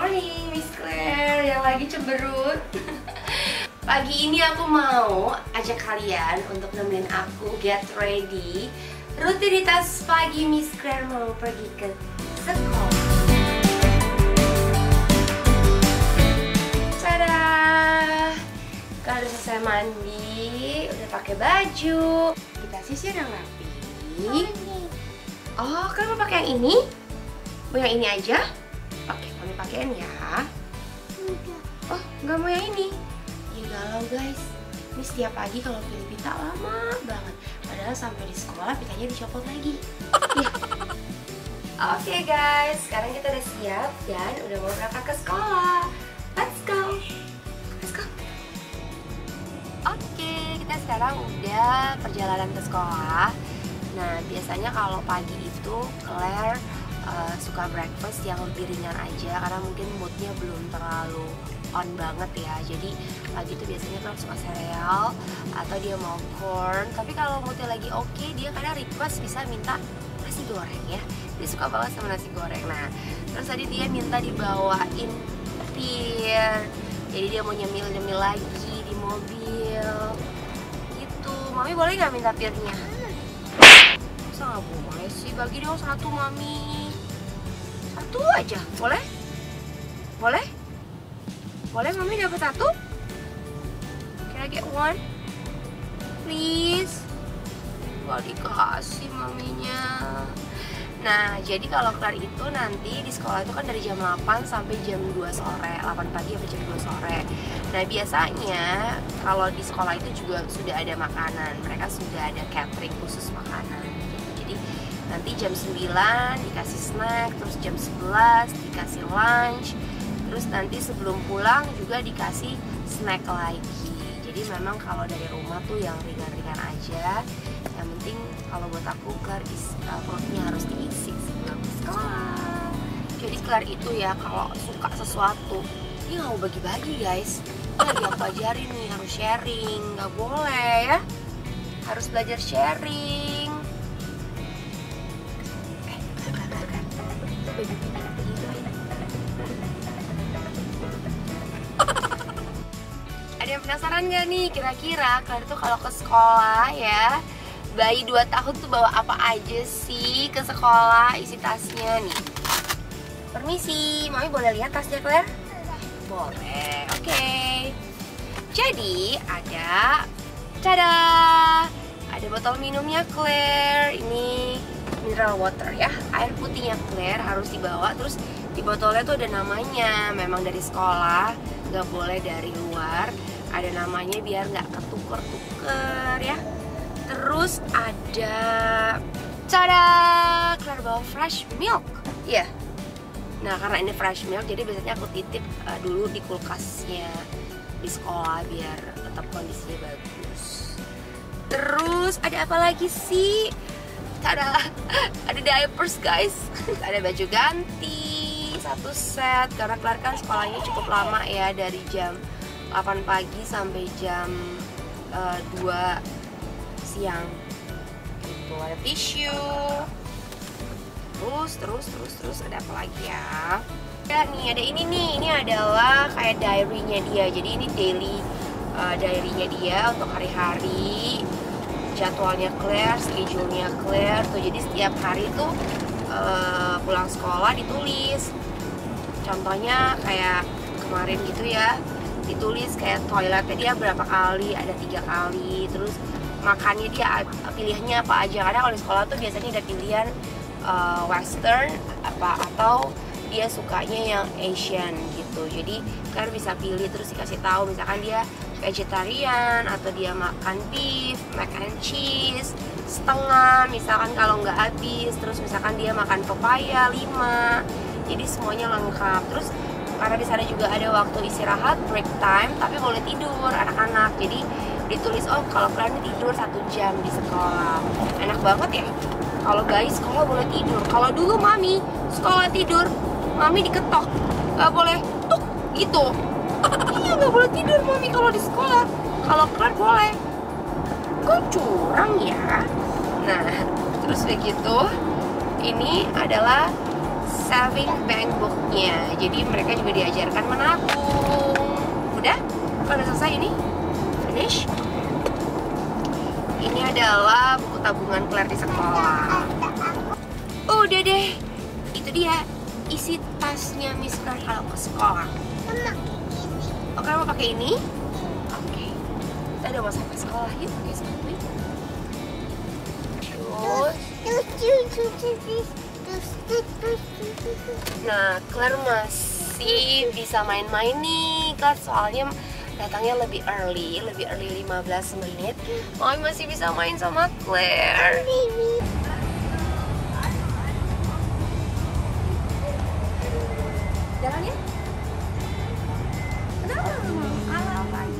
morning, Miss Claire yang lagi cemberut. Pagi ini aku mau ajak kalian untuk nemenin aku get ready. Rutinitas pagi Miss Claire mau pergi ke sekolah. Tada! Kalau udah selesai mandi, udah pakai baju, kita sisir yang rapi. Oh, kalian mau pakai yang ini? Mau yang ini aja? Oke, kami pakaiin ya. Oh, nggak mau yang ini? Ya galau guys. Ini setiap pagi kalau pilih pita lama banget. Padahal sampai di sekolah pitanya dicopot lagi. Oke guys, sekarang kita udah siap dan udah mau berangkat ke sekolah. Let's go. Let's go. Oke, kita sekarang udah perjalanan ke sekolah. Nah, biasanya kalau pagi itu Claire suka breakfast yang lebih ringan aja karena mungkin moodnya belum terlalu on banget ya. Jadi pagi itu biasanya Claire suka sereal atau dia mau corn. Tapi kalau moodnya lagi oke, dia kadang request bisa minta nasi goreng ya. Dia suka banget sama nasi goreng. Nah, terus tadi dia minta dibawain pir. Jadi dia mau nyemil-nyemil lagi di mobil gitu. Mami boleh nggak minta pirnya? Masa nggak boleh sih? Bagi dong satu Mami. Satu aja, boleh? Boleh? Boleh Mami dapat satu? Can I get one? Please? Gak dikasih Maminya. Nah, jadi kalau Claire itu nanti di sekolah itu kan dari jam 8 sampai jam 2 sore 8 pagi sampai jam 2 sore. Nah, biasanya kalau di sekolah itu juga sudah ada makanan. Mereka sudah ada catering khusus makanan. Jadi nanti jam 9 dikasih snack, terus jam 11 dikasih lunch, terus nanti sebelum pulang juga dikasih snack lagi. Jadi memang kalau dari rumah tuh yang ringan-ringan aja. Yang penting kalau buat aku Claire perutnya harus diisi sebelum sekolah. Jadi Claire itu ya kalau suka sesuatu dia nggak mau bagi-bagi guys. Lagi aku ajarin nih harus sharing, nggak boleh ya. Harus belajar sharing. Ada yang penasaran gak nih kira-kira Claire tuh kalau ke sekolah ya, bayi 2 tahun tuh bawa apa aja sih ke sekolah isi tasnya nih? Permisi, Mami boleh lihat tasnya Claire? Boleh, oke. Jadi ada, tada, ada botol minumnya Claire. Ini mineral water ya, air putihnya Claire harus dibawa. Terus di botolnya tuh ada namanya, memang dari sekolah, nggak boleh dari luar. Ada namanya biar nggak ketuker-tuker ya. Terus ada, tada, Claire bawa fresh milk. Iya. Yeah. Nah karena ini fresh milk, jadi biasanya aku titip dulu di kulkasnya di sekolah biar tetap kondisinya bagus. Terus ada apa lagi sih? Tada, ada diapers guys. Ada baju ganti 1 set karena Claire kan sekolahnya cukup lama ya, dari jam 8 pagi sampai jam 2 siang gitu. Ada tisu, terus ada apa lagi ya? Ya nih ada ini nih, ini adalah kayak diary-nya dia. Jadi ini daily diary-nya dia untuk hari-hari, jadwalnya Claire, schedule-nya Claire tuh. Jadi setiap hari tuh pulang sekolah ditulis. Contohnya kayak kemarin gitu ya, ditulis kayak toiletnya dia berapa kali, ada 3 kali. Terus makannya dia pilihannya apa aja. Karena kalau di sekolah tuh biasanya ada pilihan western apa atau dia sukanya yang Asian gitu. Jadi Claire bisa pilih terus dikasih tahu misalkan dia vegetarian atau dia makan beef, mac and cheese setengah misalkan kalau nggak habis. Terus misalkan dia makan pepaya 5. Jadi semuanya lengkap. Terus karena di sana juga ada waktu istirahat, break time, tapi boleh tidur anak-anak. Jadi ditulis, oh kalau Claire tidur 1 jam di sekolah. Enak banget ya. Kalau guys sekolah boleh tidur. Kalau dulu Mami sekolah tidur, Mami diketok, nggak boleh tuk gitu. Iya nggak boleh tidur Mami kalau di sekolah. Kalau Claire boleh. Kok curang ya? Nah terus begitu, ini adalah saving bank booknya. Jadi mereka juga diajarkan menabung. Udah? Udah selesai ini? Finish? Ini adalah buku tabungan Claire di sekolah. Udah deh, itu dia isi tasnya Miss Claire kalau ke sekolah. Oke, mau pakai ini? Oke, kita udah mau sampai sekolah, yuk pakai sepatu. Nah, Claire masih bisa main-main nih, Claire soalnya datangnya lebih early 15 menit. Mami masih bisa main sama Claire. Jalan ya? Halo pagi.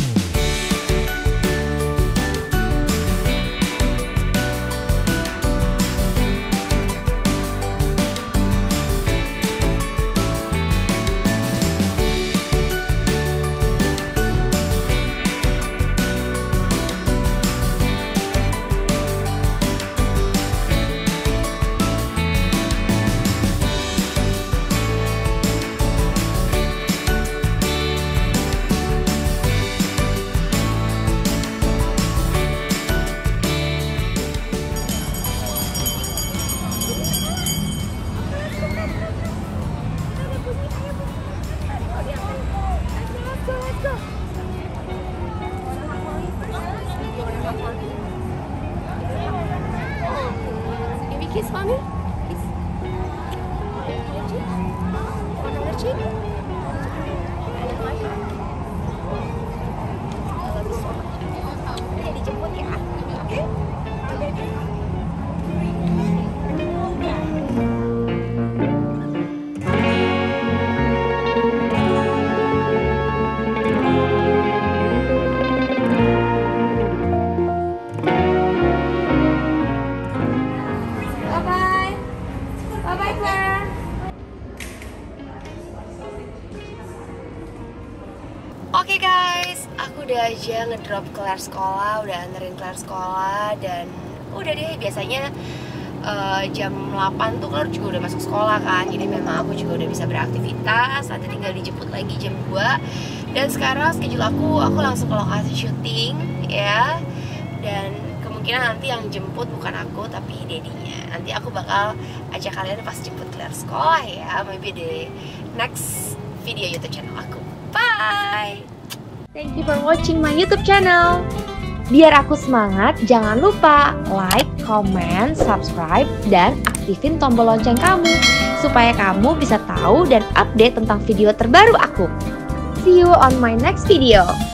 Kiss mommy? Kiss. Another cheek? Jadi dijemput ya? Oke? Oke guys, aku udah aja ngedrop Claire sekolah, udah anterin Claire sekolah, dan udah deh, biasanya jam 8 tuh Claire juga udah masuk sekolah kan. Jadi memang aku juga udah bisa beraktivitas, nanti tinggal dijemput lagi jam 2. Dan sekarang schedule aku langsung ke lokasi syuting ya. Dan kemungkinan nanti yang jemput bukan aku tapi dedinya. Nanti aku bakal ajak kalian pas jemput Claire sekolah ya, maybe the next video YouTube channel aku. Bye! Thank you for watching my YouTube channel. Biar aku semangat, jangan lupa like, comment, subscribe, dan aktifin tombol lonceng kamu supaya kamu bisa tahu dan update tentang video terbaru aku. See you on my next video.